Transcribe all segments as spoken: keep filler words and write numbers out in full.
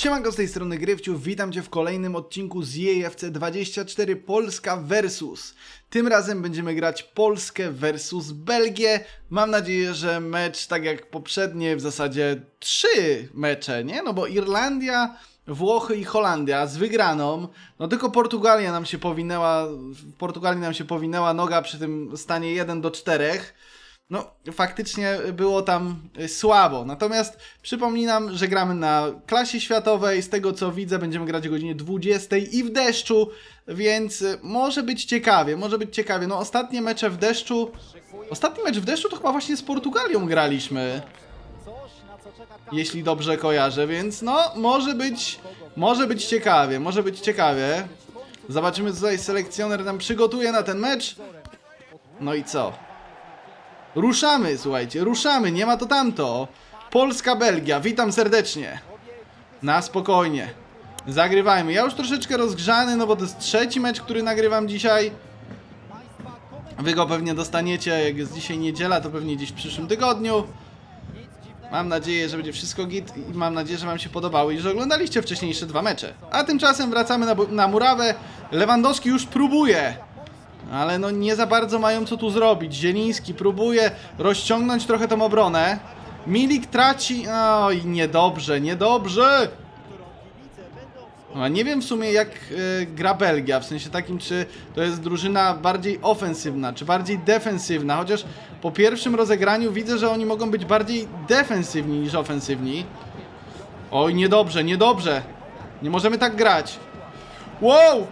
Siemanko, z tej strony Grywciu, witam Cię w kolejnym odcinku z E A F C dwadzieścia cztery Polska versus. Tym razem będziemy grać Polskę versus Belgię. Mam nadzieję, że mecz tak jak poprzednie, w zasadzie trzy mecze, nie? No bo Irlandia, Włochy i Holandia z wygraną. No tylko Portugalia nam się powinęła, w Portugalii nam się powinęła noga przy tym stanie jeden do czterech. No, faktycznie było tam słabo. Natomiast przypominam, że gramy na klasie światowej. Z tego co widzę, będziemy grać o godzinie dwudziestej i w deszczu, więc może być ciekawie, może być ciekawie. No, ostatnie mecze w deszczu... Ostatni mecz w deszczu to chyba właśnie z Portugalią graliśmy. Jeśli dobrze kojarzę, więc no, może być... Może być ciekawie, może być ciekawie. Zobaczymy, co tutaj selekcjoner nam przygotuje na ten mecz. No i co? Ruszamy, słuchajcie, ruszamy, nie ma to tamto. Polska, Belgia, witam serdecznie. Na spokojnie. Zagrywajmy. Ja już troszeczkę rozgrzany, no bo to jest trzeci mecz, który nagrywam dzisiaj. Wy go pewnie dostaniecie, jak jest dzisiaj niedziela, to pewnie gdzieś w przyszłym tygodniu. Mam nadzieję, że będzie wszystko git i mam nadzieję, że wam się podobało i że oglądaliście wcześniejsze dwa mecze. A tymczasem wracamy na, na murawę. Lewandowski już próbuje. Ale no nie za bardzo mają co tu zrobić. Zieliński próbuje rozciągnąć trochę tą obronę. Milik traci... Oj, niedobrze, niedobrze! No, nie wiem w sumie jak y, gra Belgia, w sensie takim, czy to jest drużyna bardziej ofensywna, czy bardziej defensywna. Chociaż po pierwszym rozegraniu widzę, że oni mogą być bardziej defensywni niż ofensywni. Oj, niedobrze, niedobrze. Nie możemy tak grać. Wow!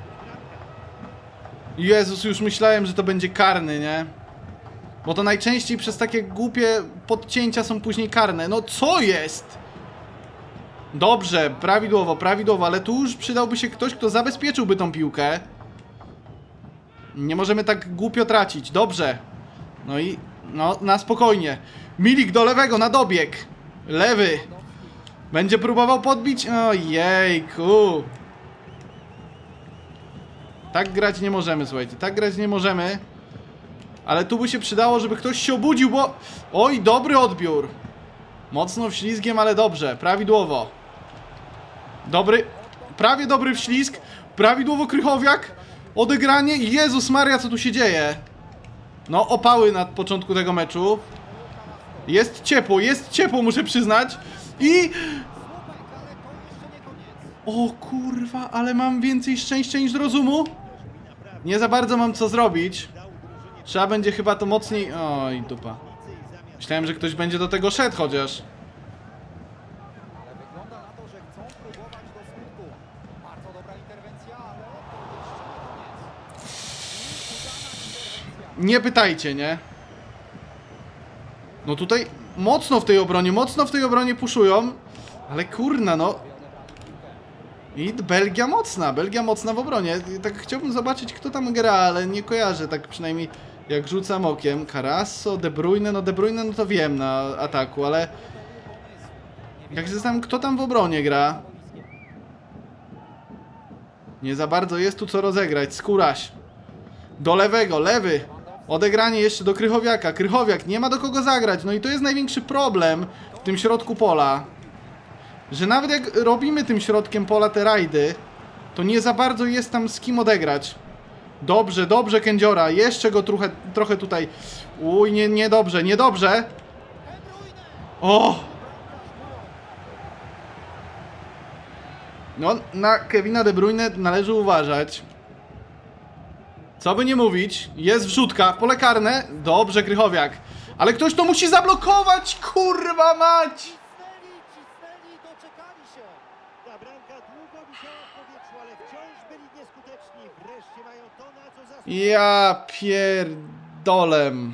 Jezus, już myślałem, że to będzie karny, nie? Bo to najczęściej przez takie głupie podcięcia są później karne. No co jest? Dobrze, prawidłowo, prawidłowo, ale tu już przydałby się ktoś, kto zabezpieczyłby tą piłkę. Nie możemy tak głupio tracić, dobrze. No i, no, na spokojnie. Milik do lewego, na dobieg. Lewy. Będzie próbował podbić? Ojejku. Tak grać nie możemy, słuchajcie, tak grać nie możemy. Ale tu by się przydało, żeby ktoś się obudził, bo... Oj, dobry odbiór. Mocno wślizgiem, ale dobrze, prawidłowo. Dobry, prawie dobry wślizg. Prawidłowo Krychowiak. Odegranie, Jezus Maria, co tu się dzieje? No, opały na początku tego meczu. Jest ciepło, jest ciepło, muszę przyznać. I... O kurwa, ale mam więcej szczęścia niż rozumu. Nie za bardzo mam co zrobić. Trzeba będzie chyba to mocniej... Oj, dupa. Myślałem, że ktoś będzie do tego szedł chociaż. Nie pytajcie, nie? No tutaj mocno w tej obronie, mocno w tej obronie puszują. Ale kurna, no... I Belgia mocna, Belgia mocna w obronie. Tak chciałbym zobaczyć, kto tam gra, ale nie kojarzę, tak przynajmniej jak rzucam okiem. Carasso, De Bruyne, no De Bruyne no to wiem na ataku, ale... Jak się zastanawiam, kto tam w obronie gra. Nie za bardzo jest tu co rozegrać. Skóraś. Do lewego, lewy. Odegranie jeszcze do Krychowiaka. Krychowiak, nie ma do kogo zagrać. No i to jest największy problem w tym środku pola. Że nawet jak robimy tym środkiem pola te rajdy, to nie za bardzo jest tam z kim odegrać. Dobrze, dobrze Kędziora. Jeszcze go trochę, trochę tutaj... Uj, nie, niedobrze, niedobrze. O! No, na Kevina De Bruyne należy uważać. Co by nie mówić, jest wrzutka, pole karne. Dobrze, Krychowiak. Ale ktoś to musi zablokować, kurwa mać! Ja pierdolem.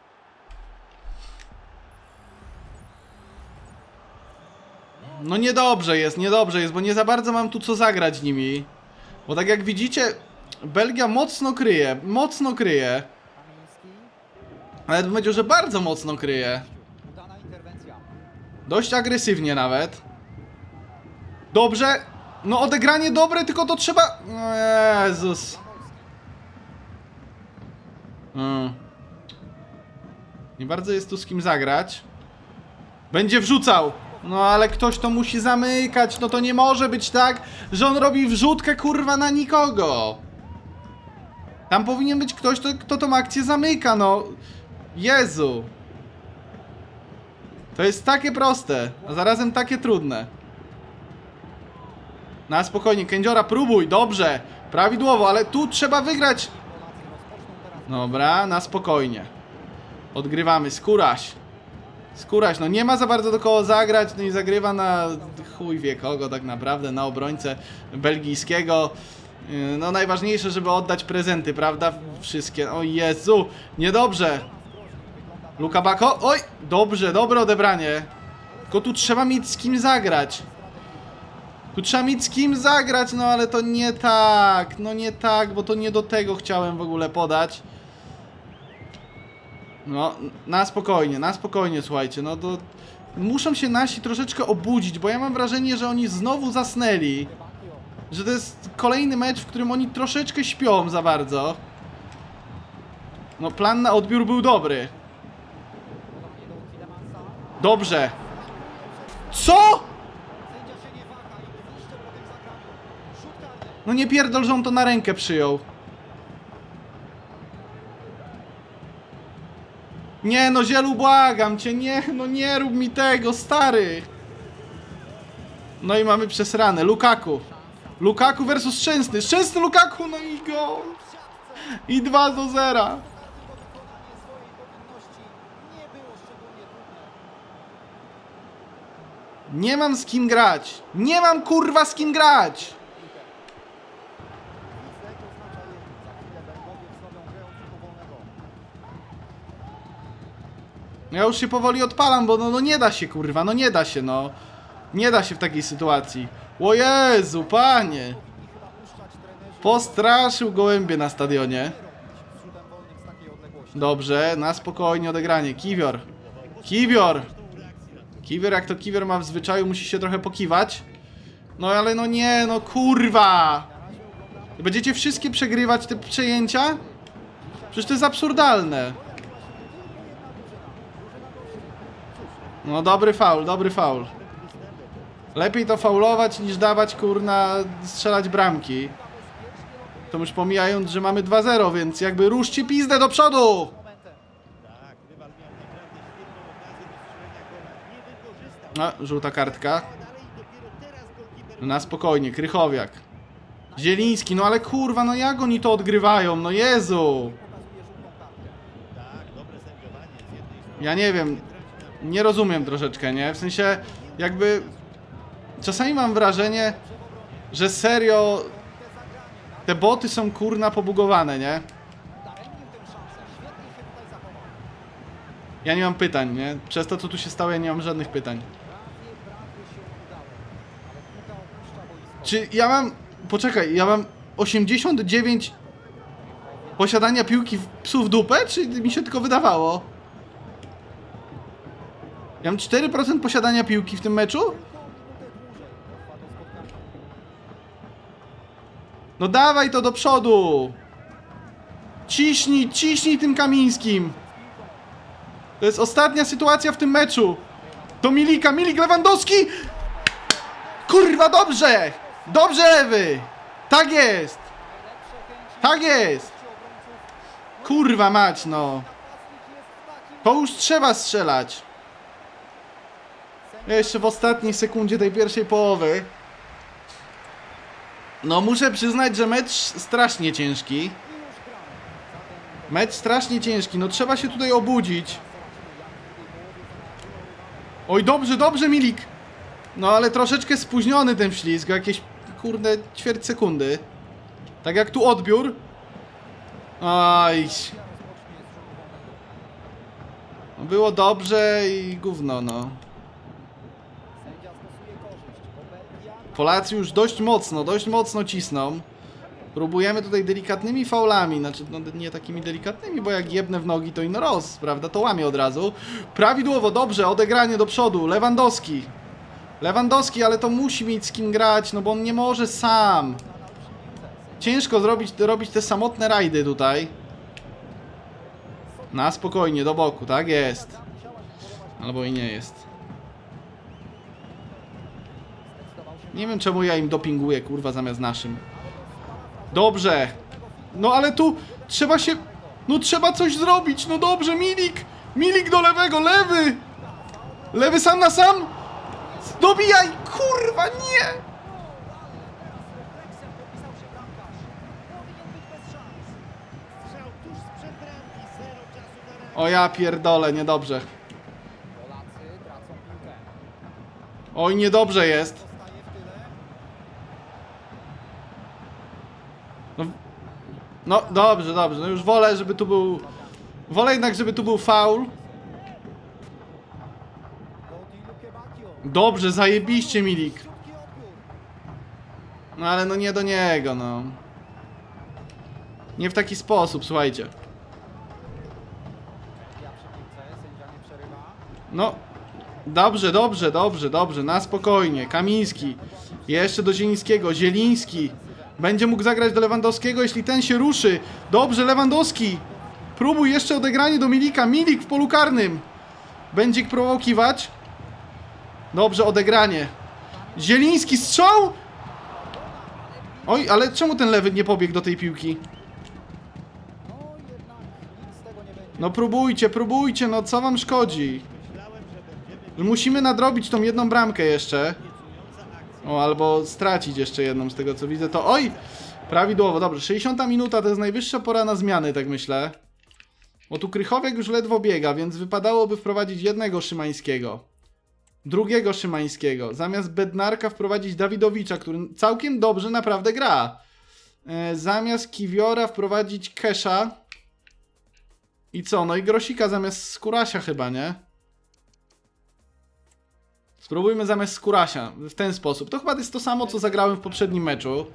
No niedobrze jest, niedobrze jest, bo nie za bardzo mam tu co zagrać nimi. Bo tak jak widzicie, Belgia mocno kryje, mocno kryje. Nawet bym powiedział, że bardzo mocno kryje. Dość agresywnie nawet. Dobrze. No odegranie dobre, tylko to trzeba... Jezus. Hmm. Nie bardzo jest tu z kim zagrać. Będzie wrzucał. No ale ktoś to musi zamykać, no to nie może być tak, że on robi wrzutkę kurwa na nikogo. Tam powinien być ktoś, kto, kto tą akcję zamyka, no. Jezu. To jest takie proste, a zarazem takie trudne. Na spokojnie, Kędziora, próbuj, dobrze. Prawidłowo, ale tu trzeba wygrać. Dobra, na spokojnie. Odgrywamy, Skóraś. Skóraś, no nie ma za bardzo do kogo zagrać, no i zagrywa na chuj wie kogo tak naprawdę, na obrońcę belgijskiego. No najważniejsze, żeby oddać prezenty, prawda? Wszystkie, o Jezu, niedobrze. Luka Bako, oj, dobrze, dobre odebranie. Tylko tu trzeba mieć z kim zagrać. Tu trzeba mieć z kim zagrać, no ale to nie tak, no nie tak, bo to nie do tego chciałem w ogóle podać. No, na spokojnie, na spokojnie, słuchajcie, no to muszą się nasi troszeczkę obudzić, bo ja mam wrażenie, że oni znowu zasnęli. Że to jest kolejny mecz, w którym oni troszeczkę śpią za bardzo. No, plan na odbiór był dobry. Dobrze. Co? No nie pierdol, że on to na rękę przyjął. Nie no, Zielu, błagam cię, nie, no nie rób mi tego, stary. No i mamy przesrane, Lukaku. Lukaku versus Szczęsny, Szczęsny Lukaku, no i gol. I dwa do zera. Nie mam z kim grać. Nie mam kurwa z kim grać. Ja już się powoli odpalam, bo no, no nie da się kurwa, no nie da się no. Nie da się w takiej sytuacji. O Jezu, panie. Postraszył gołębie na stadionie. Dobrze, na spokojnie odegranie. Kiwior. Kiwior. Kiwior jak to Kiwior ma w zwyczaju, musi się trochę pokiwać. No ale no nie, no kurwa. Będziecie wszystkie przegrywać te przejęcia? Przecież to jest absurdalne. No dobry faul, dobry faul. Lepiej to faulować niż dawać kurna strzelać bramki. To już pomijając, że mamy dwa zero, więc jakby ruszcie pizdę do przodu! No, żółta kartka. Na spokojnie, Krychowiak. Zieliński, no ale kurwa, no jak oni to odgrywają, no Jezu! Ja nie wiem, nie rozumiem troszeczkę, nie? W sensie, jakby... Czasami mam wrażenie, że serio te boty są kurna pobugowane, nie? Ja nie mam pytań, nie? Przez to, co tu się stało, ja nie mam żadnych pytań. Czy ja mam... Poczekaj, ja mam osiemdziesiąt dziewięć posiadania piłki w psu w dupę? Czy mi się tylko wydawało? Ja mam cztery procent posiadania piłki w tym meczu? No dawaj to do przodu! Ciśnij, ciśnij tym Kamińskim! To jest ostatnia sytuacja w tym meczu! Do Milika, Milik, Lewandowski! Kurwa, dobrze! Dobrze, lewy! Tak jest! Tak jest! Kurwa mać, no! To już trzeba strzelać! Jeszcze w ostatniej sekundzie tej pierwszej połowy. No muszę przyznać, że mecz strasznie ciężki. Mecz strasznie ciężki, no trzeba się tutaj obudzić. Oj, dobrze, dobrze, Milik. No ale troszeczkę spóźniony ten wślizg, jakieś kurde ćwierć sekundy. Tak jak tu odbiór. Oj. No było dobrze i gówno, no. Polacy już dość mocno, dość mocno cisną. Próbujemy tutaj delikatnymi faulami, znaczy no, nie takimi delikatnymi, bo jak jebnę w nogi to ino roz, prawda, to łamie od razu. Prawidłowo, dobrze, odegranie do przodu, Lewandowski. Lewandowski, ale to musi mieć z kim grać, no bo on nie może sam. Ciężko zrobić, robić te samotne rajdy tutaj. Na spokojnie, do boku, tak jest. Albo i nie jest. Nie wiem czemu ja im dopinguję, kurwa, zamiast naszym. Dobrze. No ale tu trzeba się... No trzeba coś zrobić, no dobrze, Milik! Milik do lewego, lewy! Lewy sam na sam! Dobijaj, kurwa, nie! O ja pierdolę, niedobrze. Oj, niedobrze jest. No, no dobrze, dobrze, no już wolę, żeby tu był... Wolę jednak, żeby tu był faul. Dobrze, zajebiście, Milik. No ale no nie do niego, no. Nie w taki sposób, słuchajcie. No. Dobrze, dobrze, dobrze, dobrze. Na spokojnie. Kamiński. Jeszcze do Zielińskiego. Zieliński. Będzie mógł zagrać do Lewandowskiego, jeśli ten się ruszy. Dobrze, Lewandowski. Próbuj jeszcze odegranie do Milika. Milik w polu karnym. Będzie próbował kiwać. Dobrze, odegranie. Zieliński, strzał! Oj, ale czemu ten lewy nie pobiegł do tej piłki? No próbujcie, próbujcie, no co wam szkodzi? Musimy nadrobić tą jedną bramkę jeszcze. O, albo stracić jeszcze jedną z tego co widzę, to oj! Prawidłowo, dobrze, sześćdziesiąta minuta to jest najwyższa pora na zmiany, tak myślę. Bo tu Krychowiak już ledwo biega, więc wypadałoby wprowadzić jednego Szymańskiego. Drugiego Szymańskiego. Zamiast Bednarka wprowadzić Dawidowicza, który całkiem dobrze naprawdę gra. E, zamiast Kiwiora wprowadzić Kesha. I co? No i Grosika zamiast Skurasia chyba, nie? Spróbujmy zamiast Skurasia. W ten sposób. To chyba jest to samo, co zagrałem w poprzednim meczu.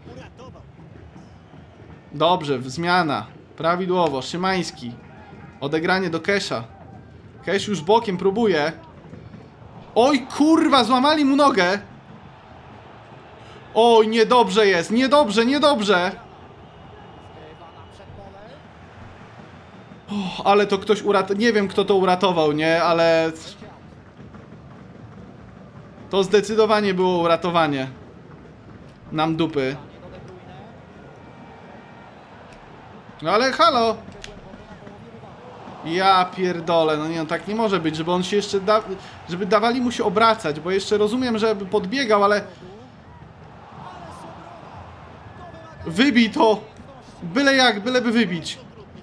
Dobrze, zmiana. Prawidłowo. Szymański. Odegranie do Kesha. Kesh już bokiem próbuje. Oj, kurwa, złamali mu nogę. Oj, niedobrze jest. Niedobrze, niedobrze. Oh, ale to ktoś uratował. Nie wiem, kto to uratował, nie? Ale... To zdecydowanie było uratowanie. Nam dupy. No ale halo. Ja pierdolę, no nie, no tak nie może być, żeby on się jeszcze da... Żeby dawali mu się obracać, bo jeszcze rozumiem, żeby podbiegał, ale... Wybij to! Byle jak, byleby wybić.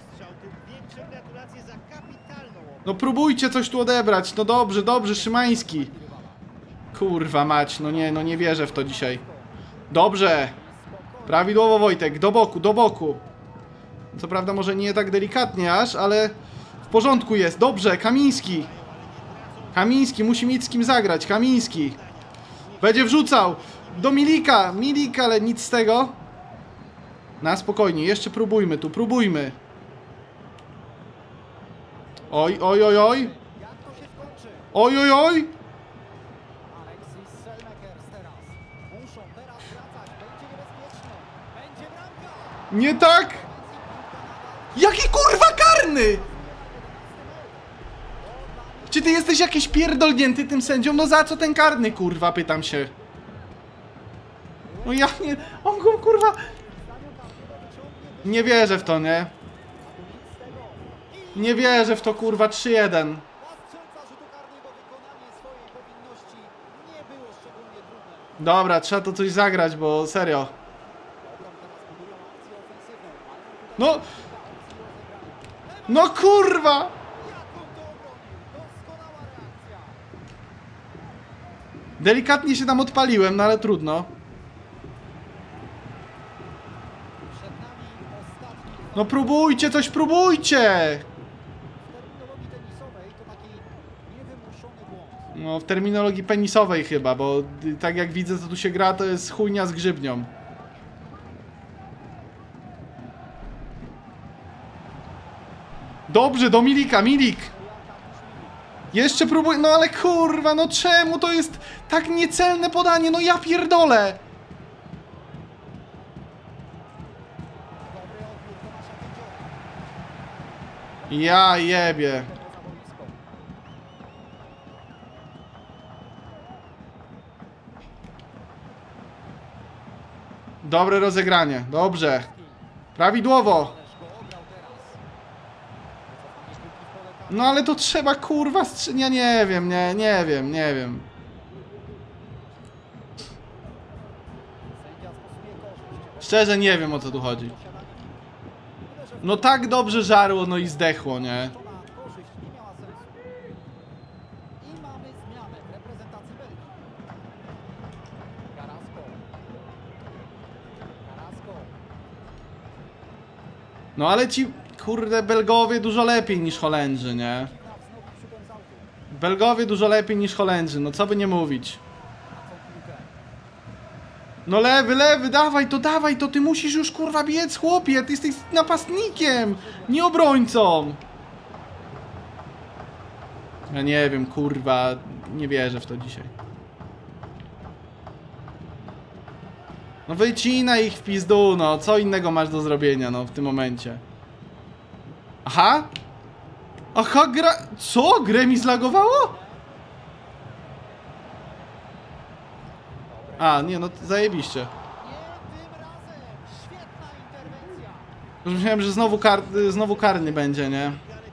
No próbujcie coś tu odebrać, no dobrze, dobrze, Szymański. Kurwa mać, no nie, no nie wierzę w to dzisiaj. Dobrze. Prawidłowo Wojtek, do boku, do boku. Co prawda może nie tak delikatnie aż, ale... W porządku jest, dobrze, Kamiński. Kamiński, musi mieć z kim zagrać, Kamiński. Będzie wrzucał. Do Milika, Milika, ale nic z tego. Na spokojnie, jeszcze próbujmy tu, próbujmy. Oj, oj, oj, oj. Oj, oj, oj. Nie tak. Jaki kurwa karny! Czy ty jesteś jakiś pierdolnięty tym sędzią? No za co ten karny, kurwa, pytam się. No ja nie... On go, kurwa... Nie wierzę w to, nie? Nie wierzę w to, kurwa, trzy jeden. Dobra, trzeba to coś zagrać, bo serio. No... No kurwa! Delikatnie się tam odpaliłem, no ale trudno. No próbujcie, coś próbujcie! No w terminologii penisowej chyba, bo tak jak widzę, co tu się gra, to jest chujnia z grzybnią. Dobrze, do Milika, Milik! Jeszcze próbuj, no ale kurwa, no czemu to jest tak niecelne podanie, no ja pierdolę! Ja jebie. Dobre rozegranie, dobrze. Prawidłowo. No ale to trzeba kurwa strzelić. Ja nie wiem, nie, nie wiem, nie wiem. Szczerze nie wiem, o co tu chodzi. No tak dobrze żarło, no i zdechło, nie? No ale ci, kurde, Belgowie dużo lepiej niż Holendrzy, nie? Belgowie dużo lepiej niż Holendrzy, no co by nie mówić. No lewy, lewy, dawaj to, dawaj to, ty musisz już kurwa biec, chłopie, ty jesteś napastnikiem, nie obrońcą. Ja nie wiem, kurwa, nie wierzę w to dzisiaj. No wycinaj ich w pizdu, no, co innego masz do zrobienia, no, w tym momencie. Aha? Aha, gra... Co? Grę mi zlagowało? A, nie, no zajebiście. Już myślałem, że znowu, kar... znowu karny będzie, nie?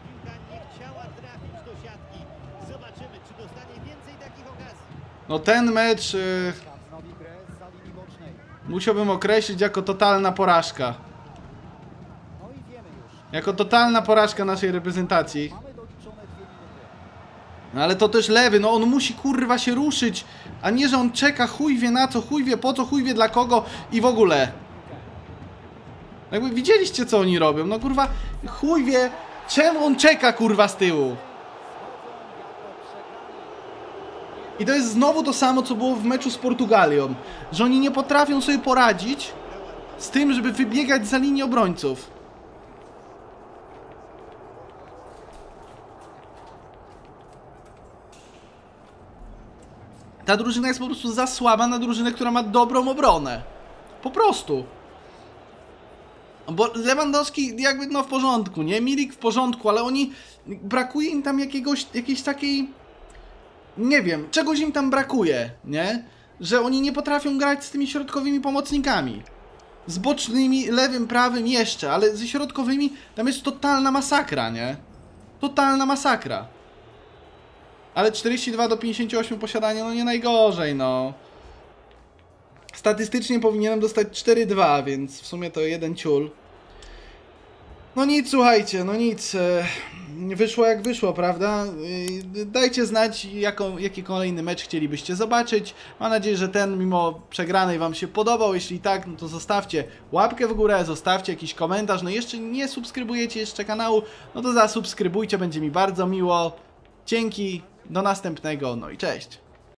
No ten mecz... Yy... musiałbym określić jako totalna porażka. Jako totalna porażka naszej reprezentacji. No ale to też lewy, no on musi kurwa się ruszyć, a nie, że on czeka chuj wie na co, chuj wie po co, chuj wie dla kogo i w ogóle. Jakby widzieliście co oni robią, no kurwa chuj wie czemu on czeka kurwa z tyłu. I to jest znowu to samo co było w meczu z Portugalią, że oni nie potrafią sobie poradzić z tym, żeby wybiegać za linię obrońców. Ta drużyna jest po prostu za słaba na drużynę, która ma dobrą obronę. Po prostu. Bo Lewandowski jakby no w porządku, nie? Milik w porządku, ale oni... brakuje im tam jakiegoś, jakiejś takiej... nie wiem, czegoś im tam brakuje, nie? Że oni nie potrafią grać z tymi środkowymi pomocnikami. Z bocznymi, lewym, prawym jeszcze, ale ze środkowymi tam jest totalna masakra, nie? Totalna masakra. Ale czterdzieści dwa do pięćdziesięciu ośmiu posiadania, no nie najgorzej, no. Statystycznie powinienem dostać cztery dwa, więc w sumie to jeden ciul. No nic, słuchajcie, no nic. Wyszło jak wyszło, prawda? Dajcie znać, jaką, jaki kolejny mecz chcielibyście zobaczyć. Mam nadzieję, że ten mimo przegranej wam się podobał. Jeśli tak, no to zostawcie łapkę w górę, zostawcie jakiś komentarz. No jeszcze nie subskrybujecie jeszcze kanału, no to zasubskrybujcie, będzie mi bardzo miło. Dzięki, do następnego, no i cześć.